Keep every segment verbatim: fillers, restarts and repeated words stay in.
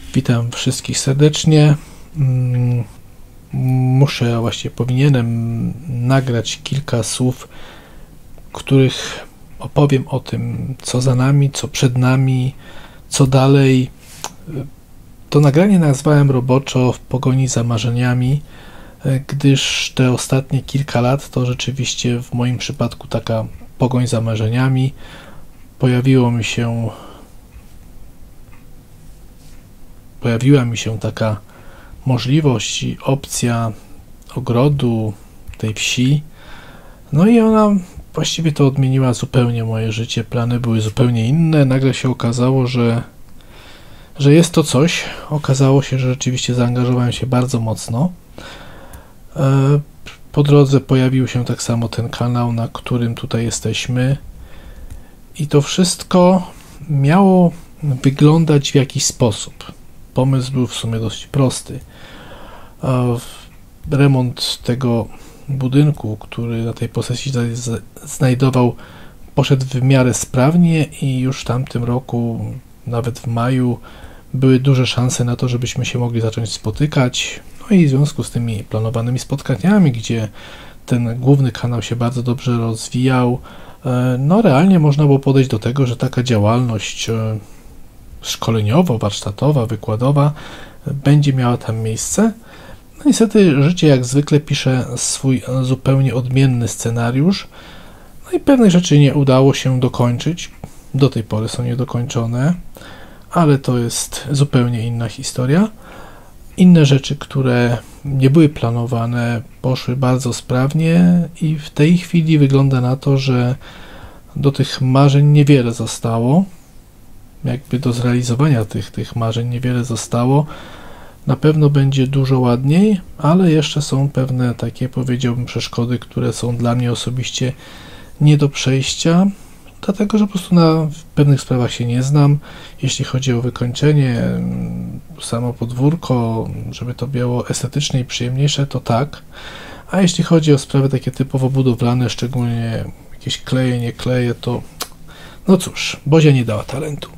Witam wszystkich serdecznie. Muszę, a właściwie powinienem nagrać kilka słów, w których opowiem o tym, co za nami, co przed nami, co dalej. To nagranie nazwałem roboczo W pogoni za marzeniami, gdyż te ostatnie kilka lat to rzeczywiście w moim przypadku taka pogoń za marzeniami. Pojawiło mi się pojawiła mi się taka możliwość i opcja ogrodu, tej wsi. No i ona właściwie to odmieniła zupełnie moje życie. Plany były zupełnie inne. Nagle się okazało, że, że jest to coś. Okazało się, że rzeczywiście zaangażowałem się bardzo mocno. Po drodze pojawił się tak samo ten kanał, na którym tutaj jesteśmy. I to wszystko miało wyglądać w jakiś sposób. Pomysł był w sumie dość prosty. Remont tego budynku, który na tej posesji znajdował, poszedł w miarę sprawnie i już w tamtym roku, nawet w maju, były duże szanse na to, żebyśmy się mogli zacząć spotykać. No i w związku z tymi planowanymi spotkaniami, gdzie ten główny kanał się bardzo dobrze rozwijał, no realnie można było podejść do tego, że taka działalność szkoleniowa, warsztatowa, wykładowa będzie miała tam miejsce. No niestety życie jak zwykle pisze swój zupełnie odmienny scenariusz. No i pewnych rzeczy nie udało się dokończyć. Do tej pory są niedokończone, ale to jest zupełnie inna historia. Inne rzeczy, które nie były planowane, poszły bardzo sprawnie i w tej chwili wygląda na to, że do tych marzeń niewiele zostało. Jakby do zrealizowania tych, tych marzeń niewiele zostało. Na pewno będzie dużo ładniej, ale jeszcze są pewne takie, powiedziałbym, przeszkody, które są dla mnie osobiście nie do przejścia, dlatego że po prostu na pewnych sprawach się nie znam. Jeśli chodzi o wykończenie, samo podwórko, żeby to było estetycznie i przyjemniejsze, to tak. A jeśli chodzi o sprawy takie typowo budowlane, szczególnie jakieś kleje, nie kleje, to no cóż, Bozia nie dała talentu.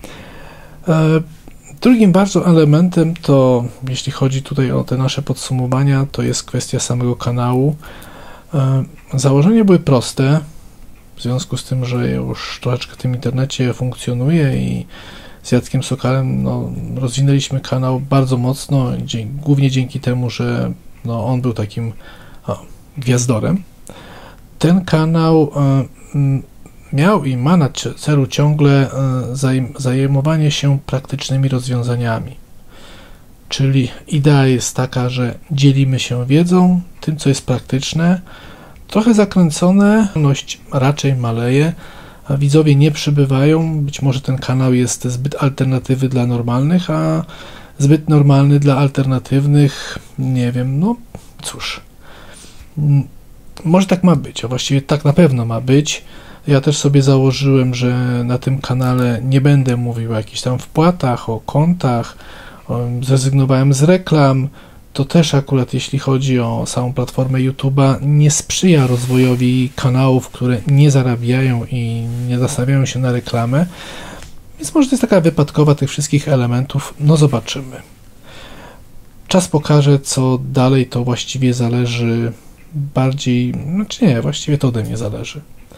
Drugim bardzo elementem to, jeśli chodzi tutaj o te nasze podsumowania, to jest kwestia samego kanału. Założenia były proste, w związku z tym, że już troszeczkę w tym internecie funkcjonuje i z Jackiem Sokalem no, rozwinęliśmy kanał bardzo mocno, głównie dzięki temu, że no, on był takim o, gwiazdorem. Ten kanał y, miał i ma na celu ciągle zajmowanie się praktycznymi rozwiązaniami. Czyli idea jest taka, że dzielimy się wiedzą, tym co jest praktyczne, trochę zakręcone, ilość raczej maleje, a widzowie nie przybywają, być może ten kanał jest zbyt alternatywny dla normalnych, a zbyt normalny dla alternatywnych, nie wiem, no cóż. Może tak ma być, a właściwie tak na pewno ma być. Ja też sobie założyłem, że na tym kanale nie będę mówił o jakichś tam wpłatach, o kontach, o, zrezygnowałem z reklam. To też akurat jeśli chodzi o samą platformę YouTube'a nie sprzyja rozwojowi kanałów, które nie zarabiają i nie nastawiają się na reklamę. Więc może to jest taka wypadkowa tych wszystkich elementów. No zobaczymy. Czas pokaże, co dalej, to właściwie zależy bardziej, znaczy nie, właściwie to ode mnie zależy.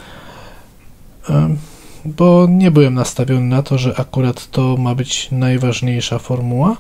Bo nie byłem nastawiony na to, że akurat to ma być najważniejsza formuła.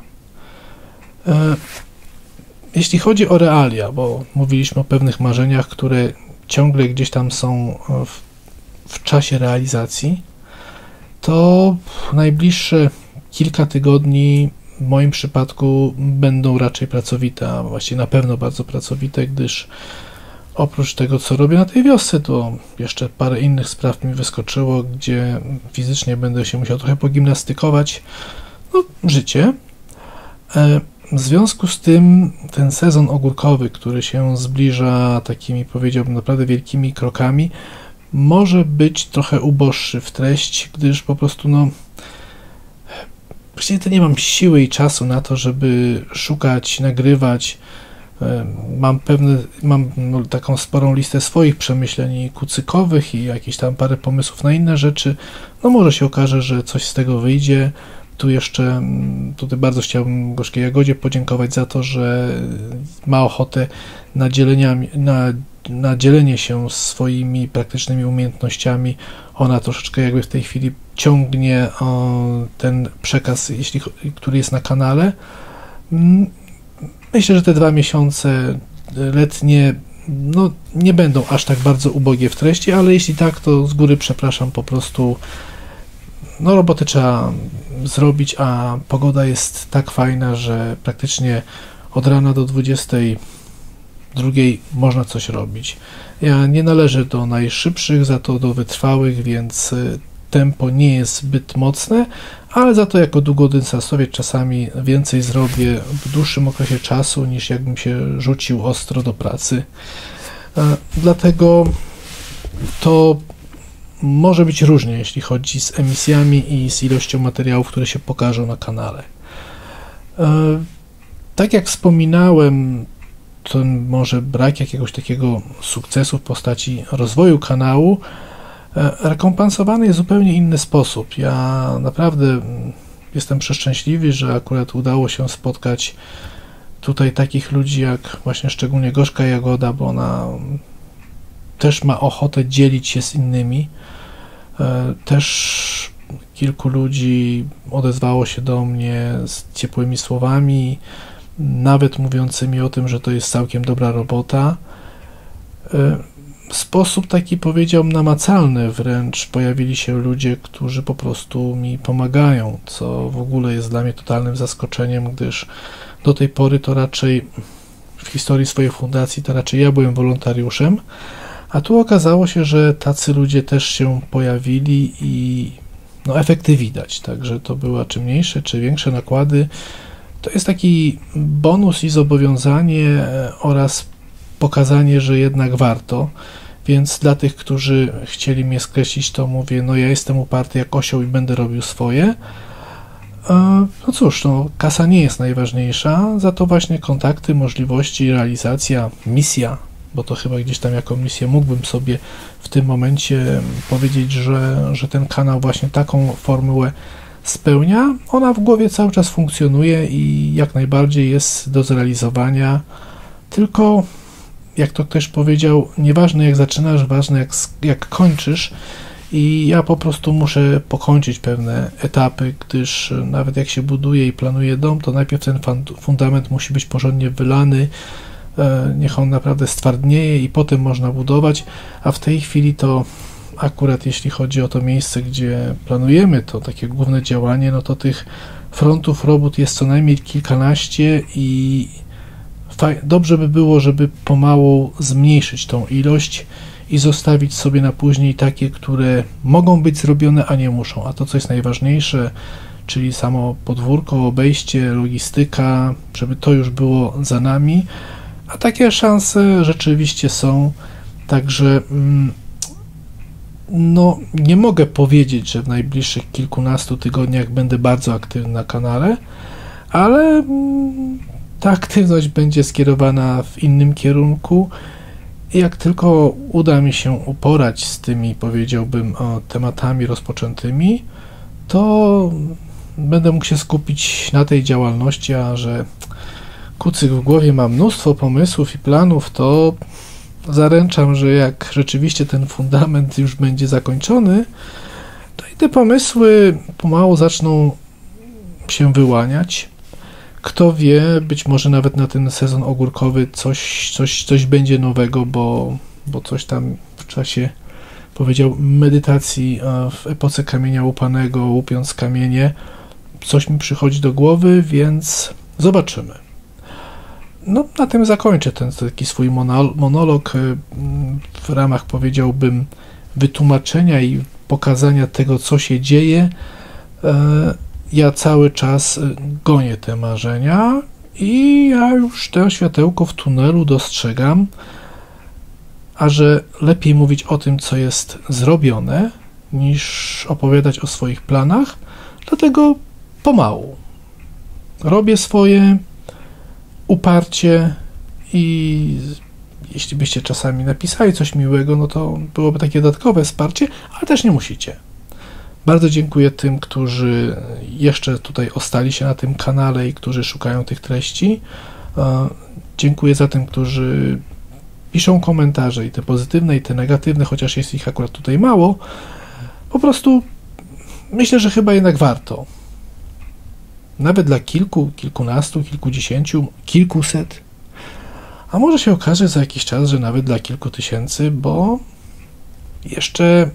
Jeśli chodzi o realia, bo mówiliśmy o pewnych marzeniach, które ciągle gdzieś tam są w, w czasie realizacji, to najbliższe kilka tygodni w moim przypadku będą raczej pracowite, a właściwie na pewno bardzo pracowite, gdyż oprócz tego, co robię na tej wiosce, to jeszcze parę innych spraw mi wyskoczyło, gdzie fizycznie będę się musiał trochę pogimnastykować. No, życie. W związku z tym ten sezon ogórkowy, który się zbliża takimi, powiedziałbym, naprawdę wielkimi krokami, może być trochę uboższy w treść, gdyż po prostu, no, właściwie to nie mam siły i czasu na to, żeby szukać, nagrywać. Mam pewne, mam no, taką sporą listę swoich przemyśleń kucykowych i jakieś tam parę pomysłów na inne rzeczy. No może się okaże, że coś z tego wyjdzie. tu jeszcze tutaj bardzo chciałbym Gorzkiej Jagodzie podziękować za to, że ma ochotę na, dzieleniami, na, na dzielenie się swoimi praktycznymi umiejętnościami. Ona troszeczkę jakby w tej chwili ciągnie o, ten przekaz, jeśli, który jest na kanale. Myślę, że te dwa miesiące letnie no, nie będą aż tak bardzo ubogie w treści, ale jeśli tak, to z góry przepraszam, po prostu no roboty trzeba zrobić, a pogoda jest tak fajna, że praktycznie od rana do dwudziestej drugiej można coś robić. Ja nie należę do najszybszych, za to do wytrwałych, więc tempo nie jest zbyt mocne, ale za to jako długodystansowiec czasami więcej zrobię w dłuższym okresie czasu, niż jakbym się rzucił ostro do pracy. Dlatego to może być różnie, jeśli chodzi z emisjami i z ilością materiałów, które się pokażą na kanale. Tak jak wspominałem, to może brak jakiegoś takiego sukcesu w postaci rozwoju kanału rekompensowany jest w zupełnie inny sposób. Ja naprawdę jestem przeszczęśliwy, że akurat udało się spotkać tutaj takich ludzi jak właśnie szczególnie Gorzka Jagoda, bo ona też ma ochotę dzielić się z innymi. Też kilku ludzi odezwało się do mnie z ciepłymi słowami, nawet mówiącymi o tym, że to jest całkiem dobra robota. W sposób taki, powiedziałbym, namacalny wręcz pojawili się ludzie, którzy po prostu mi pomagają, co w ogóle jest dla mnie totalnym zaskoczeniem, gdyż do tej pory to raczej w historii swojej fundacji to raczej ja byłem wolontariuszem, a tu okazało się, że tacy ludzie też się pojawili i no, efekty widać, także to były czy mniejsze, czy większe nakłady. To jest taki bonus i zobowiązanie oraz pokazanie, że jednak warto, więc dla tych, którzy chcieli mnie skreślić, to mówię, no ja jestem uparty jak osioł i będę robił swoje. No cóż, no, kasa nie jest najważniejsza, za to właśnie kontakty, możliwości, realizacja, misja, bo to chyba gdzieś tam jako misję mógłbym sobie w tym momencie powiedzieć, że, że ten kanał właśnie taką formułę spełnia. Ona w głowie cały czas funkcjonuje i jak najbardziej jest do zrealizowania, tylko jak to ktoś powiedział, nieważne jak zaczynasz, ważne jak, jak kończysz i ja po prostu muszę pokończyć pewne etapy, gdyż nawet jak się buduje i planuje dom, to najpierw ten fundament musi być porządnie wylany, niech on naprawdę stwardnieje i potem można budować, a w tej chwili to akurat jeśli chodzi o to miejsce, gdzie planujemy to takie główne działanie, no to tych frontów robót jest co najmniej kilkanaście i dobrze by było, żeby pomału zmniejszyć tą ilość i zostawić sobie na później takie, które mogą być zrobione, a nie muszą. A to, co jest najważniejsze, czyli samo podwórko, obejście, logistyka, żeby to już było za nami, a takie szanse rzeczywiście są, także no nie mogę powiedzieć, że w najbliższych kilkunastu tygodniach będę bardzo aktywny na kanale, ale ta aktywność będzie skierowana w innym kierunku i jak tylko uda mi się uporać z tymi, powiedziałbym, tematami rozpoczętymi, to będę mógł się skupić na tej działalności, a że kucyk w głowie ma mnóstwo pomysłów i planów, to zaręczam, że jak rzeczywiście ten fundament już będzie zakończony, to i te pomysły pomału zaczną się wyłaniać. Kto wie, być może nawet na ten sezon ogórkowy coś, coś, coś będzie nowego, bo, bo coś tam w czasie, powiedział, medytacji w epoce kamienia łupanego, łupiąc kamienie, coś mi przychodzi do głowy, więc zobaczymy. No, na tym zakończę ten taki swój monolog w ramach, powiedziałbym, wytłumaczenia i pokazania tego, co się dzieje. Ja cały czas gonię te marzenia i ja już to światełko w tunelu dostrzegam, a że lepiej mówić o tym, co jest zrobione, niż opowiadać o swoich planach, dlatego pomału robię swoje uparcie i jeśli byście czasami napisali coś miłego, no to byłoby takie dodatkowe wsparcie, ale też nie musicie. Bardzo dziękuję tym, którzy jeszcze tutaj ostali się na tym kanale i którzy szukają tych treści. Dziękuję za tym, którzy piszą komentarze, i te pozytywne, i te negatywne, chociaż jest ich akurat tutaj mało. Po prostu myślę, że chyba jednak warto. Nawet dla kilku, kilkunastu, kilkudziesięciu, kilkuset. A może się okaże za jakiś czas, że nawet dla kilku tysięcy, bo jeszcze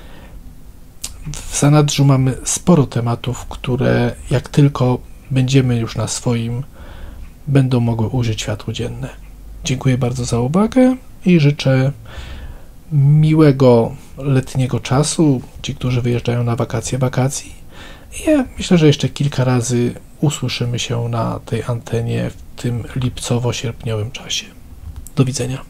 w zanadrzu mamy sporo tematów, które jak tylko będziemy już na swoim, będą mogły ujrzeć światło dzienne. Dziękuję bardzo za uwagę i życzę miłego letniego czasu. Ci, którzy wyjeżdżają na wakacje, wakacji. I ja myślę, że jeszcze kilka razy usłyszymy się na tej antenie w tym lipcowo-sierpniowym czasie. Do widzenia.